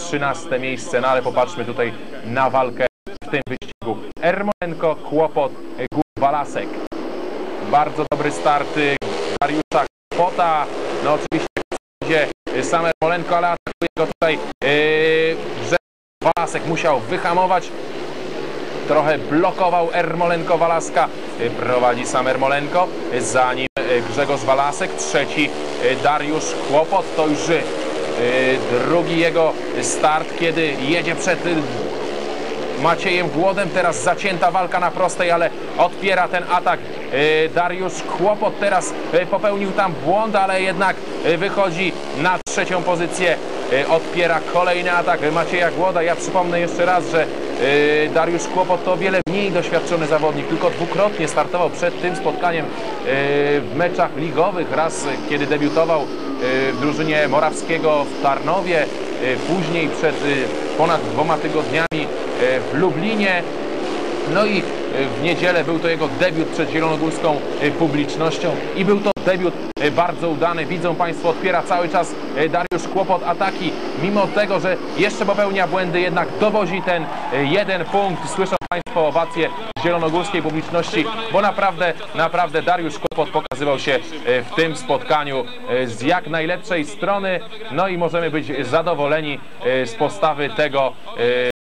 13. miejsce, no ale popatrzmy tutaj na walkę w tym wyścigu. Ermolenko, Kłopot, Walasek. Bardzo dobry start Dariusza Kłopota. No oczywiście będzie sam Ermolenko, ale atakuje go tutaj Walasek musiał wyhamować. Trochę blokował Ermolenko Walaska. Prowadzi sam Ermolenko. Za nim Grzegorz Walasek. Trzeci Dariusz Kłopot. To już drugi jego start, kiedy jedzie przed Maciejem Głodem. Teraz zacięta walka na prostej, ale odpiera ten atak Dariusz Kłopot. Teraz popełnił tam błąd, ale jednak wychodzi na trzecią pozycję. Odpiera kolejny atak Macieja Głoda. Ja przypomnę jeszcze raz, że Dariusz Kłopot to o wiele mniej doświadczony zawodnik. Tylko dwukrotnie startował przed tym spotkaniem w meczach ligowych. Raz, kiedy debiutował w drużynie Morawskiego w Tarnowie. Później przed ponad 2 tygodniami w Lublinie. No i w niedzielę był to jego debiut przed zielonogórską publicznością i był to debiut bardzo udany. Widzą Państwo, odpiera cały czas Dariusz Kłopot ataki. Mimo tego, że jeszcze popełnia błędy, jednak dowozi ten 1 punkt. Słyszą Państwo owacje zielonogórskiej publiczności, bo naprawdę Dariusz Kłopot pokazywał się w tym spotkaniu z jak najlepszej strony. No i możemy być zadowoleni z postawy tego